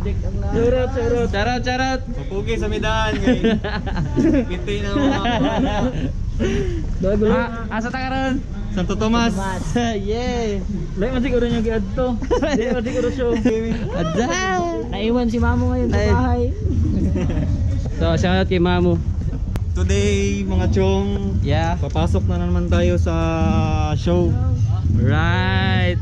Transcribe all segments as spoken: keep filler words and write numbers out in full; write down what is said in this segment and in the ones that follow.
project ang na. Charot, charot. Charot, charot. Papugi sa midaan ngayon. Piti na mga. Bago Ah, asa ta karon? Santo Tomas. Yeah. Lain man siguro yung giadto. Di man siguro show. Adja. Naiwan si Mamo ngayon sa Nai- bahay. So, shoutout kay Mamu. Today mga chong, Yeah. papasok na naman tayo sa show. Right.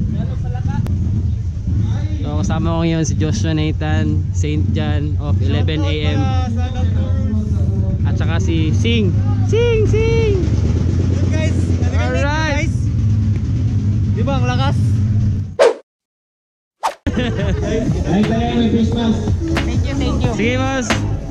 So, kasama ko ngayon si Joshua Nathan, Saint John of eleven A M At saka si Sing. Sing, Sing. Yun guys, narinig Alright. guys. Di ba ang lakas? Thank you, thank you. Sige, boss.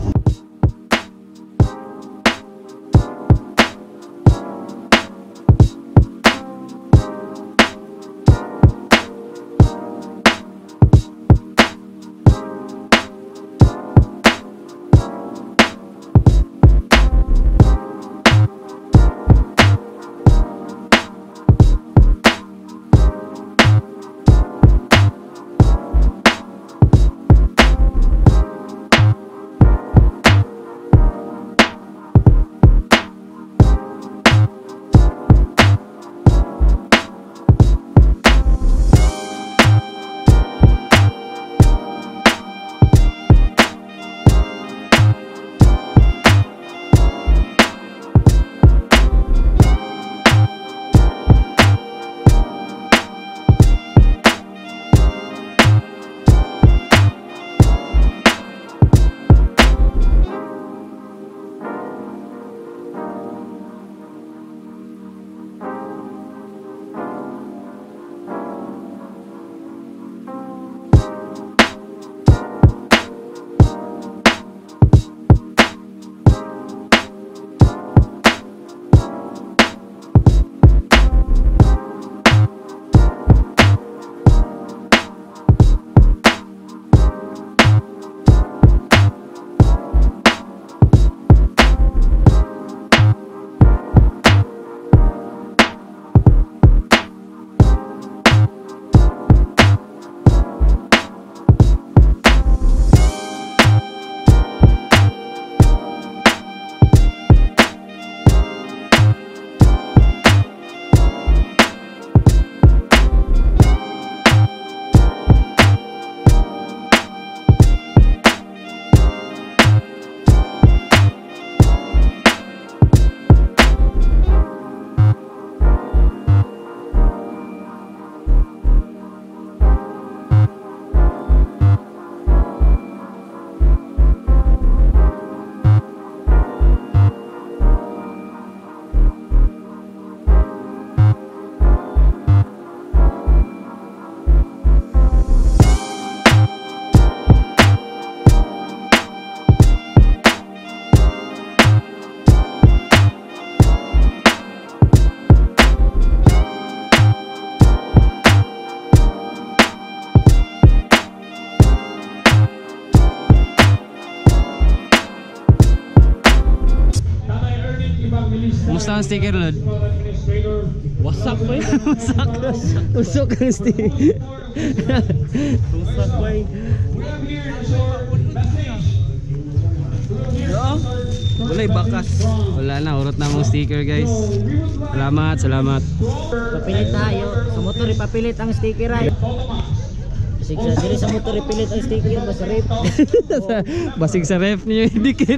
Kumusta ang sticker, Lord? Wasak boy. Wasak. Usok ang sticker. Tusak boy. Wala'y bakas. Wala na, urot na mong sticker, guys. Salamat, salamat. Papilit tayo. Sa motor ipapilit ang sticker ay. Basig sa diri sa motor ipilit ang sticker basta rip. Basig sa ref niyo idikit.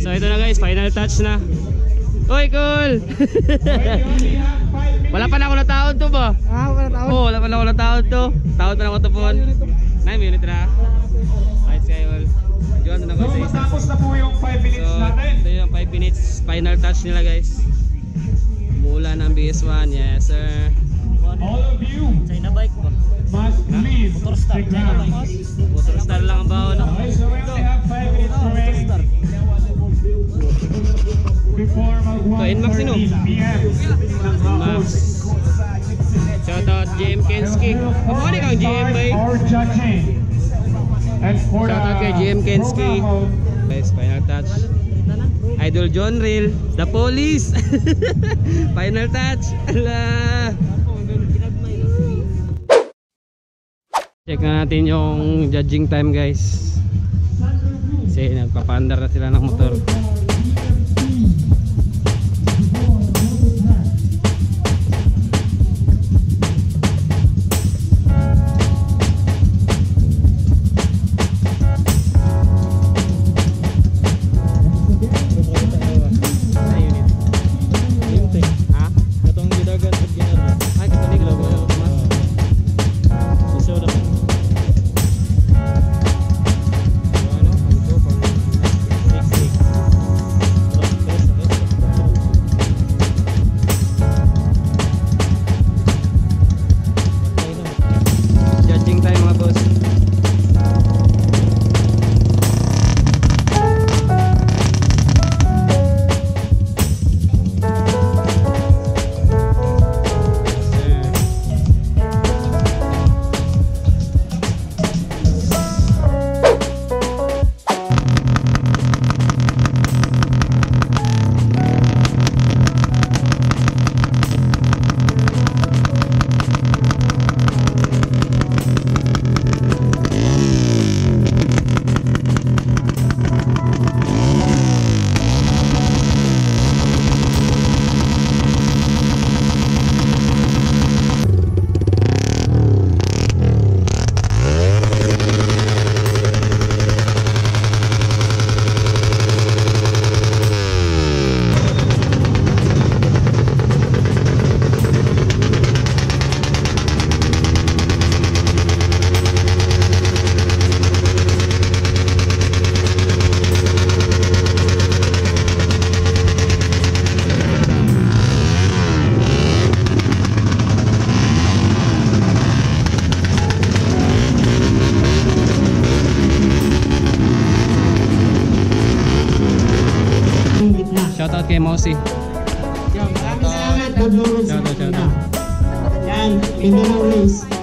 So ito na guys, final touch na. Uy, cool! Wala pa na ako nataon to ba? Ah, wala tao. Oo, wala pa na ako nataon to. Taon pa na ako to po. nine minutes na. Ayos kayo all. Diyan na ako sa isa. Tapos na po yung five minutes So, natin. ito yung five minutes final touch nila guys. Umuulan ng B S one, yes sir. All of you China bike ba? must leave Motor star, the China ground. bike. Motor star lang ang baon. No? Okay, so we only have five minutes remaining before mag So, Inmax sino? one thirty p m Max. Shoutout J M Kensky. Kamali kang J M bay. For judging. And for Shoutout kay J M Kensky. Guys, final touch. Idol John Real, The Police. Final touch. Ala. Check na natin yung judging time guys. Kasi nagpapandar na sila ng motor. Shoutout kay Mosi. Maraming salamat. God bless. Shoutout, shoutout. Yan, Mindanao Race.